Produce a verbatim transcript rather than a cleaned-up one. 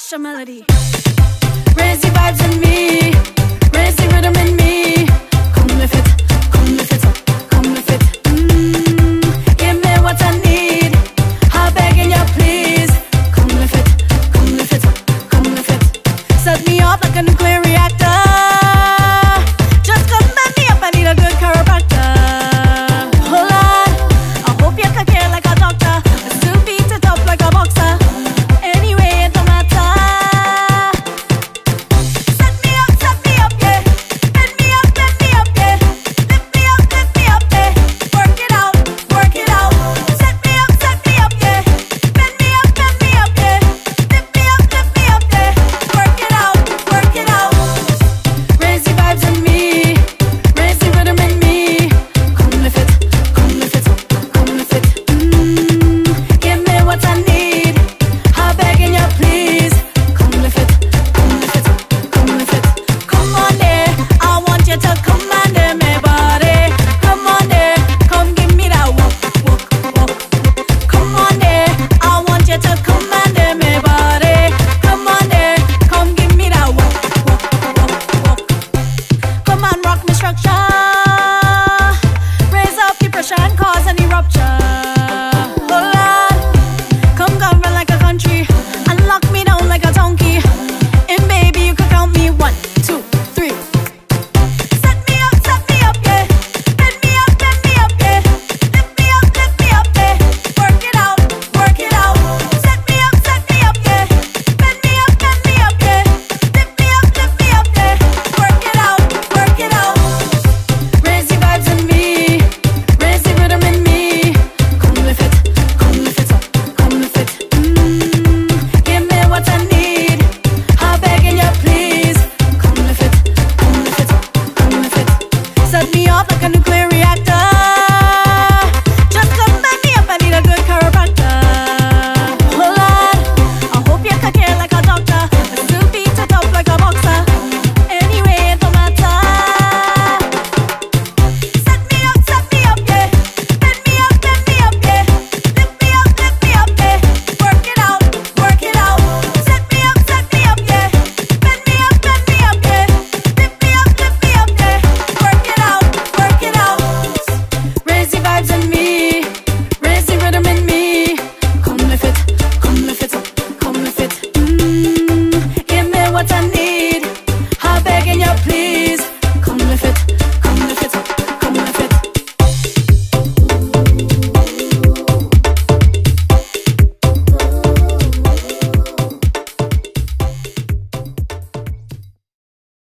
Sasha Melody. Raise the vibes in me, raise the rhythm in me. Come lift it, come lift it, come lift it. Mm, give me what I need, I'm begging you please. Come lift it, come lift it, come lift it. Set me off like a nuclear